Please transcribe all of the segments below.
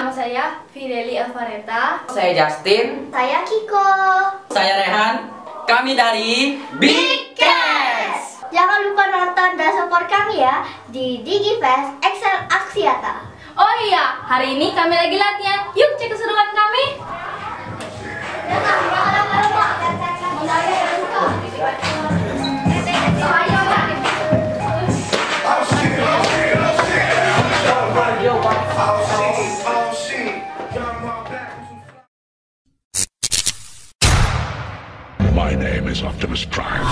nama saya Fideli Alvareta. Saya Justin. Saya Kiko. Saya Rehan. Kami dari BIG KADZ. Jangan lupa nonton dan support kami ya di Digifest XL axiata. Oh iya, hari ini kami lagi latihan. Yuk cek keseruan kami. My name is Optimus Prime.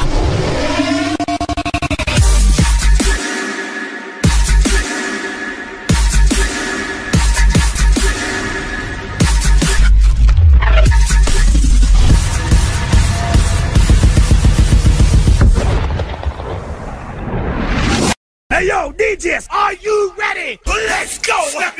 Hey yo, DJs, are you ready? Let's go!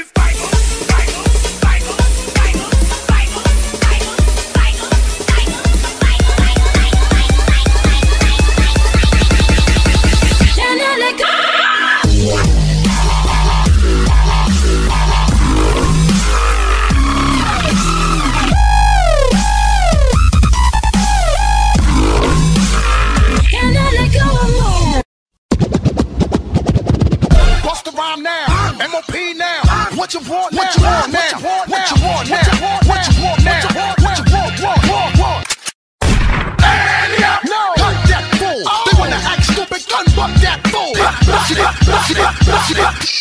Now, MOP now. What you want now? What you want now? What you want now? What you want now? What you want? No, cut that fool. They wanna act stupid, gun buck that fool.